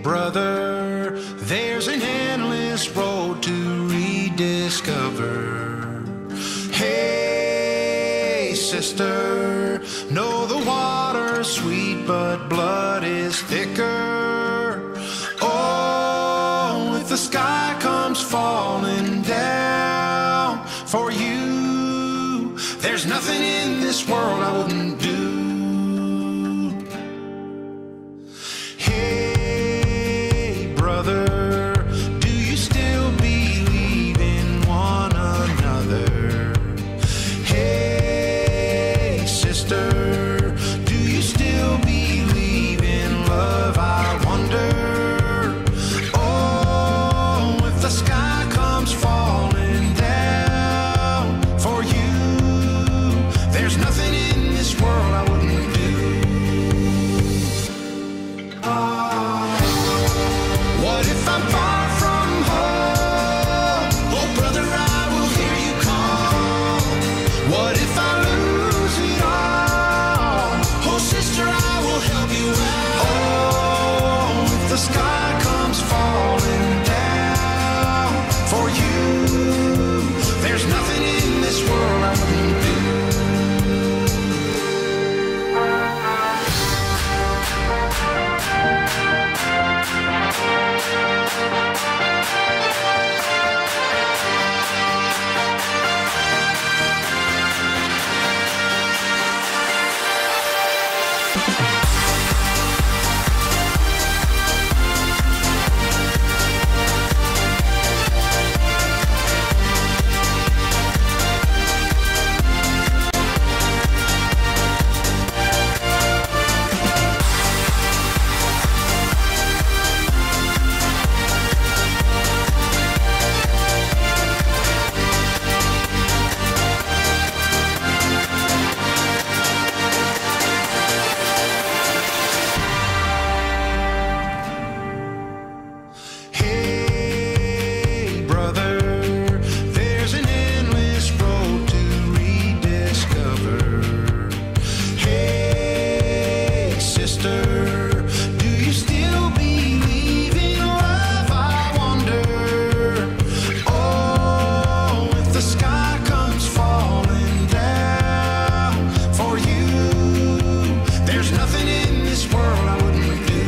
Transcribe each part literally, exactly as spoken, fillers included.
brother, there's an endless road to rediscover. Hey, sister, know the water's sweet, but blood is thicker. Oh, if the sky comes falling down for you, there's nothing in this world I wouldn't do. Hey, brother, do you still believe in one another? Hey, sister, do you still believe in love? I wonder. Oh, if the sky comes falling down for you, there's nothing in this world I wouldn't do. Ah, what if I'm far from home? Oh, brother, I will hear you call. What if I lose it all? Oh, sister, I will help you out. Oh, if the sky comes falling down for you, there's nothing in this world I wouldn't do. Hey, brother, there's an endless road to rediscover. Hey, sister, do you still believe in love? I wonder. Oh, if the sky comes falling down for you, there's nothing in this world I wouldn't do.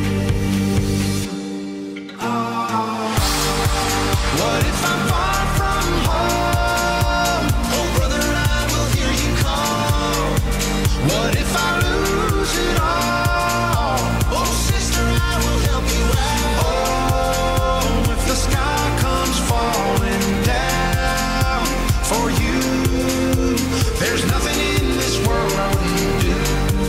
What if I'm far from home? Oh, brother, I will hear you call. What if I lose it all? Oh, sister, I will help you out. Oh, if the sky comes falling down for you, there's nothing in this world I wouldn't do.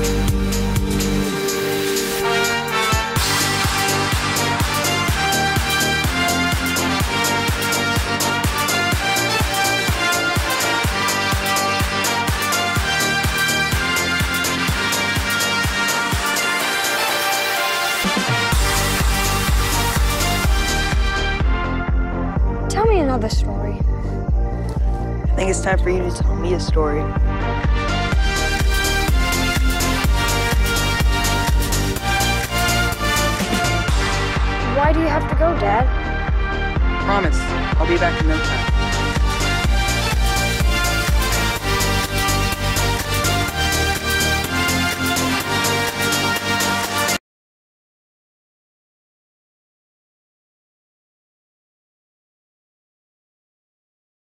Tell me another story. I think it's time for you to tell me a story. Why do you have to go, Dad? Promise, I'll be back in no time.